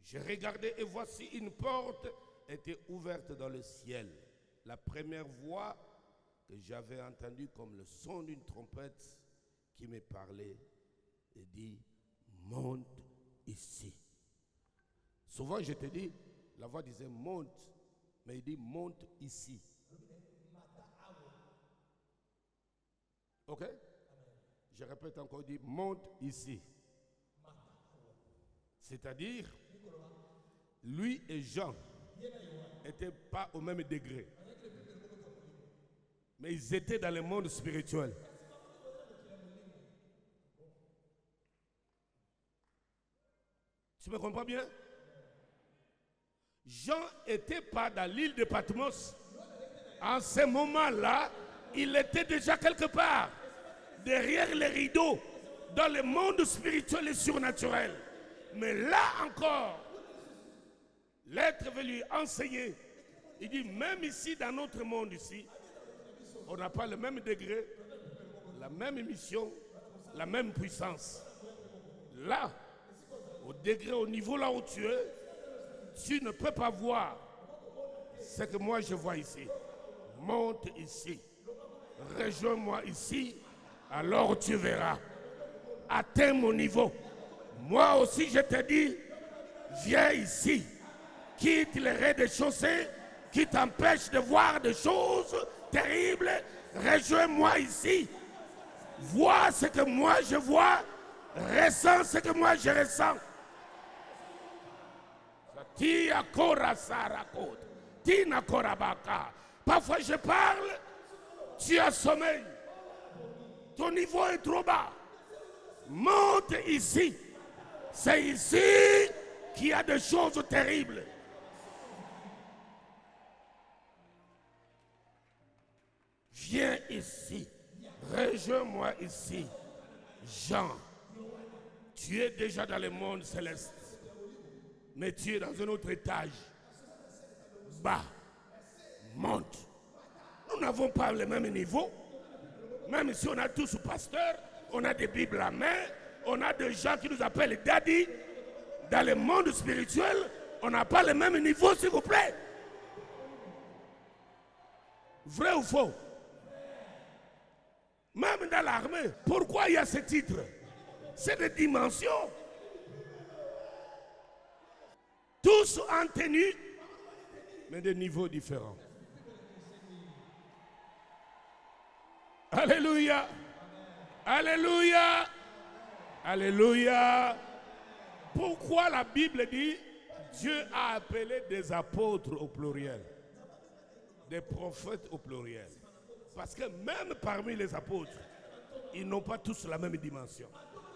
J'ai regardé et voici une porte était ouverte dans le ciel. La première voix que j'avais entendue comme le son d'une trompette qui me parlait et dit, monte ici. Souvent je te dis, la voix disait monte, mais il dit monte ici. Ok? Je répète encore, il dit monte ici. C'est-à-dire, lui et Jean n'étaient pas au même degré. Mais ils étaient dans le monde spirituel. Tu me comprends bien? Jean n'était pas dans l'île de Patmos. En ce moment-là, il était déjà quelque part, derrière les rideaux, dans le monde spirituel et surnaturel. Mais là encore, l'être veut lui enseigner. Il dit, même ici, dans notre monde ici, on n'a pas le même degré, la même mission, la même puissance. Là, au degré, au niveau là où tu es, tu ne peux pas voir ce que moi je vois ici. Monte ici, rejoins-moi ici, alors tu verras. Atteins mon niveau. Moi aussi je te dis, viens ici, quitte les rez-de-chaussée qui t'empêchent de voir des choses terribles, rejoins-moi ici. Vois ce que moi je vois, ressens ce que moi je ressens. Parfois je parle, tu as sommeil. Ton niveau est trop bas. Monte ici. C'est ici qu'il y a des choses terribles. Viens ici. Rejoins-moi ici. Jean, tu es déjà dans le monde céleste. Mais tu es dans un autre étage. Bas. Monte. Nous n'avons pas le même niveau. Même si on a tous pasteurs, on a des Bibles à main, on a des gens qui nous appellent daddy. Dans le monde spirituel, on n'a pas le même niveau, s'il vous plaît. Vrai ou faux? Même dans l'armée, pourquoi il y a ce titre? C'est des dimensions. Tous en tenue, mais de niveaux différents. Alléluia. Alléluia. Alléluia. Pourquoi la Bible dit Dieu a appelé des apôtres au pluriel, des prophètes au pluriel? Parce que même parmi les apôtres, ils n'ont pas tous la même dimension.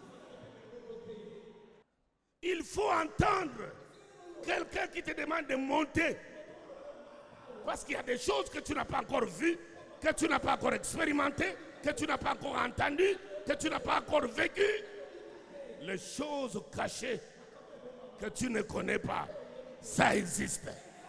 Il faut entendre quelqu'un qui te demande de monter. Parce qu'il y a des choses que tu n'as pas encore vues, que tu n'as pas encore expérimentées, que tu n'as pas encore entendues, que tu n'as pas encore vécues. Les choses cachées que tu ne connais pas, ça existe.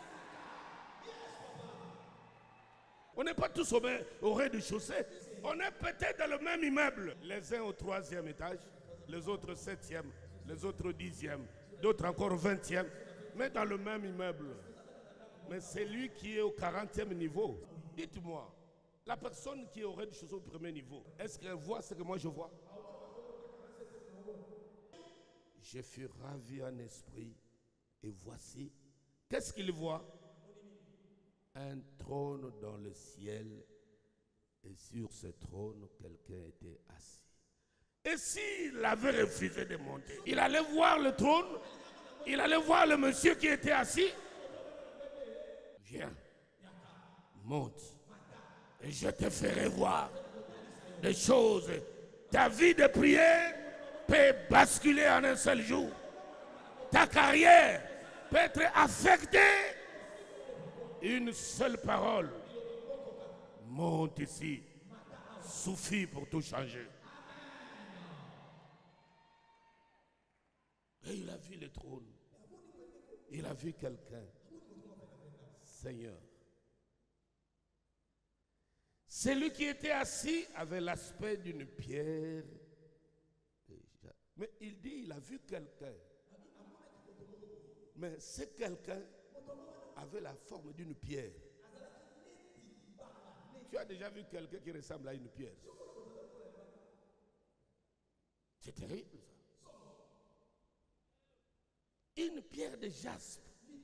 On n'est pas tous au rez-de-chaussée. On est peut-être dans le même immeuble. Les uns au 3e étage, les autres 7e, les autres 10e, d'autres encore 20e, mais dans le même immeuble. Mais c'est lui qui est au 40e niveau. Dites-moi, la personne qui est au rez-de-chaussée au 1er niveau, est-ce qu'elle voit ce que moi je vois? Je fus ravi en esprit et voici, qu'est-ce qu'il voit? Un trône dans le ciel et sur ce trône, quelqu'un était assis. Et s'il avait refusé de monter, il allait voir le trône, il allait voir le monsieur qui était assis. Viens, monte et je te ferai voir des choses. Ta vie de prière peut basculer en un seul jour. Ta carrière peut être affectée. Une seule parole, monte ici, suffit pour tout changer. Et il a vu le trône. Il a vu quelqu'un. Seigneur. Celui qui était assis avait l'aspect d'une pierre. Mais il dit, il a vu quelqu'un. Mais ce quelqu'un avait la forme d'une pierre. Tu as déjà vu quelqu'un qui ressemble à une pierre? C'est terrible ça. Une pierre de jaspe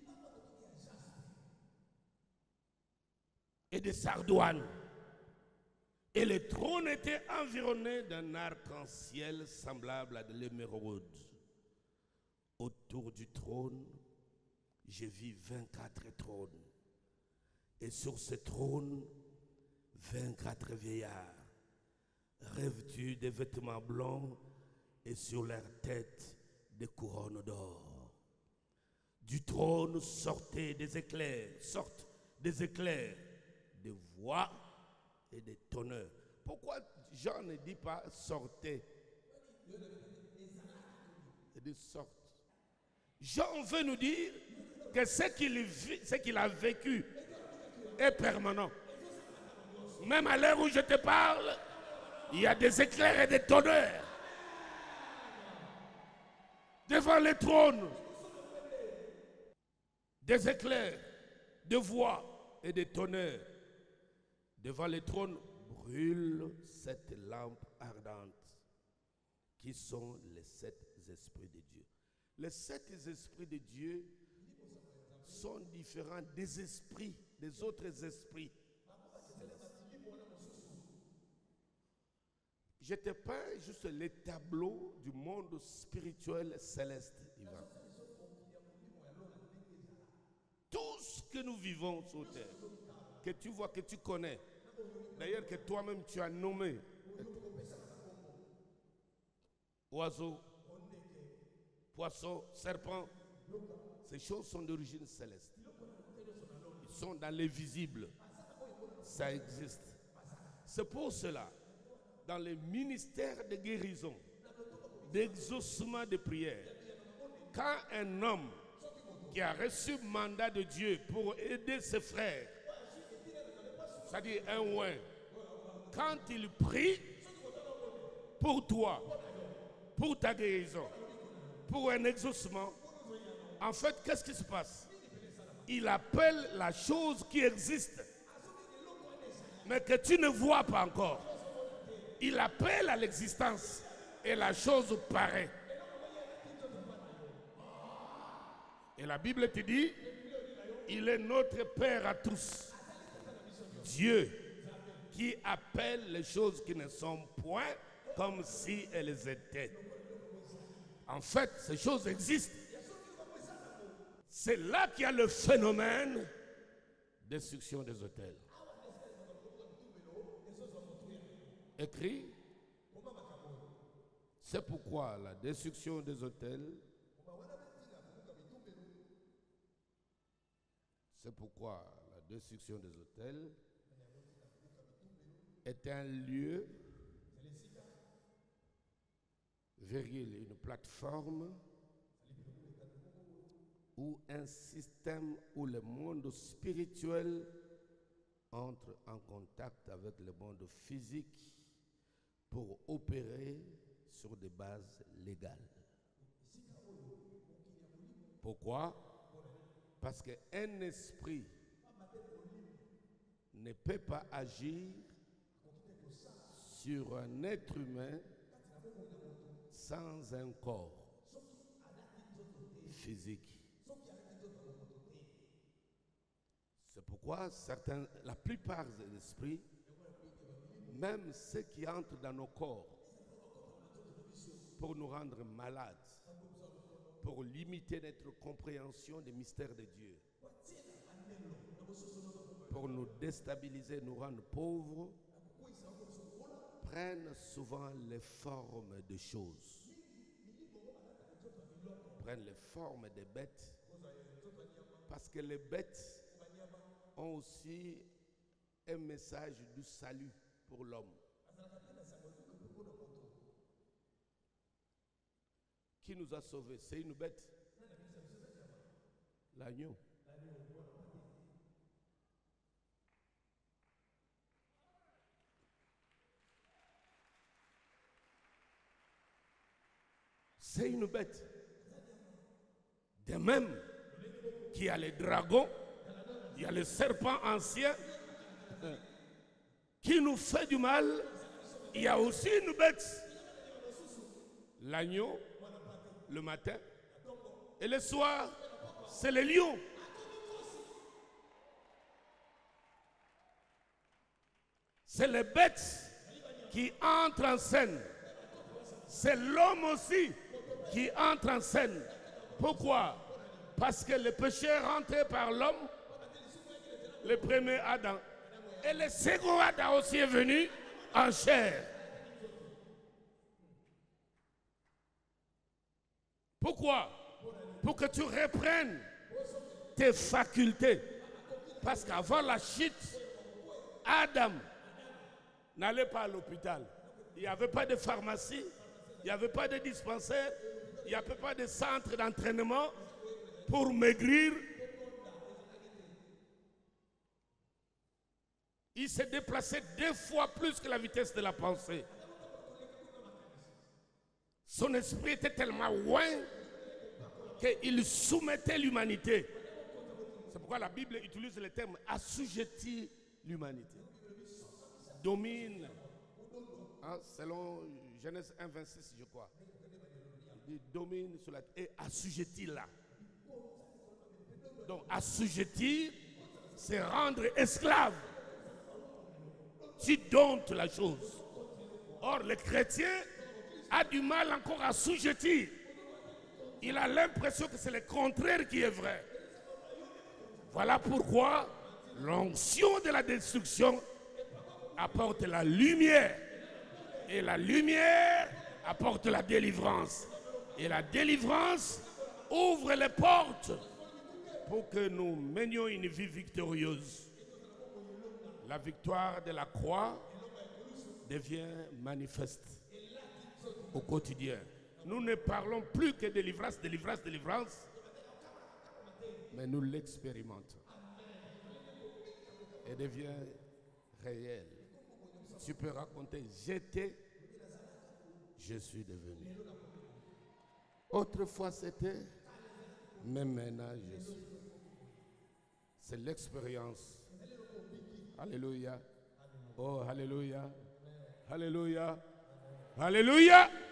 et de sardoine. Et le trône était environné d'un arc-en-ciel semblable à de l'émeraude. Autour du trône, j'ai vu 24 trônes. Et sur ce trône, 24 vieillards, revêtus de vêtements blancs et sur leur tête des couronnes d'or. Du trône sortaient des éclairs, des voix et des tonneurs. Pourquoi Jean ne dit pas sortez? Il dit sorte. Jean veut nous dire que ce qu'il a vécu est permanent. Même à l'heure où je te parle, il y a des éclairs et des tonneurs devant le trône. Des éclairs, des voix et des tonneurs devant le trône brûle cette lampe ardente qui sont les 7 esprits de Dieu. Les 7 esprits de Dieu sont différents des esprits, des autres esprits célestes. Je te peins juste les tableaux du monde spirituel céleste, Ivan. Tout ce que nous vivons sur terre, que tu vois, que tu connais, d'ailleurs que toi-même tu as nommé, oiseaux, poissons, serpents, ces choses sont d'origine céleste. Ils sont dans les visibles. Ça existe. C'est pour cela, dans les ministères de guérison, d'exaucement de prière, quand un homme qui a reçu mandat de Dieu pour aider ses frères, c'est-à-dire un ouin, quand il prie pour toi, pour ta guérison, pour un exaucement, en fait, qu'est-ce qui se passe? Il appelle la chose qui existe, mais que tu ne vois pas encore. Il appelle à l'existence et la chose paraît. Et la Bible te dit, il est notre Père à tous. Dieu qui appelle les choses qui ne sont point comme si elles étaient. En fait, ces choses existent. C'est là qu'il y a le phénomène de destruction des autels. Écrit, c'est pourquoi la destruction des autels, est un lieu, une plateforme ou un système où le monde spirituel entre en contact avec le monde physique pour opérer sur des bases légales. Pourquoi? Parce qu'un esprit ne peut pas agir sur un être humain sans un corps physique. C'est pourquoi la plupart des esprits, même ceux qui entrent dans nos corps pour nous rendre malades, pour limiter notre compréhension des mystères de Dieu, pour nous déstabiliser, nous rendre pauvres, prennent souvent les formes de choses, prennent les formes des bêtes, parce que les bêtes ont aussi un message du salut pour l'homme. Qui nous a sauvés? C'est une bête. L'agneau. C'est une bête. De même, qui a les dragons, il y a le serpent ancien qui nous fait du mal. Il y a aussi une bête, l'agneau, le matin, et le soir, c'est le lion. C'est les bêtes qui entrent en scène. C'est l'homme aussi qui entre en scène. Pourquoi? Parce que le péché est rentré par l'homme, le premier Adam. Et le second Adam aussi est venu en chair. Pourquoi? Pour que tu reprennes tes facultés. Parce qu'avant la chute, Adam n'allait pas à l'hôpital. Il n'y avait pas de pharmacie, il n'y avait pas de dispensaire, il n'y avait pas de centre d'entraînement pour maigrir. Il s'est déplacé 2 fois plus que la vitesse de la pensée. Son esprit était tellement loin qu'il soumettait l'humanité. C'est pourquoi la Bible utilise le terme assujettir l'humanité. Domine, hein, selon Genèse 1, 26, je crois. Il dit domine sur la terre et assujettir là. Donc assujettir, c'est rendre esclave. Tu domptes la chose. Or, le chrétien a du mal encore à assujettir. Il a l'impression que c'est le contraire qui est vrai. Voilà pourquoi l'onction de la destruction apporte la lumière. Et la lumière apporte la délivrance. Et la délivrance ouvre les portes pour que nous menions une vie victorieuse. La victoire de la croix devient manifeste au quotidien. Nous ne parlons plus que de délivrance, délivrance, délivrance, mais nous l'expérimentons. Et devient réel. Tu peux raconter, j'étais, je suis devenu. Autrefois c'était, mais maintenant je suis. C'est l'expérience. Alléluia. Oh, alléluia. Alléluia. Alléluia.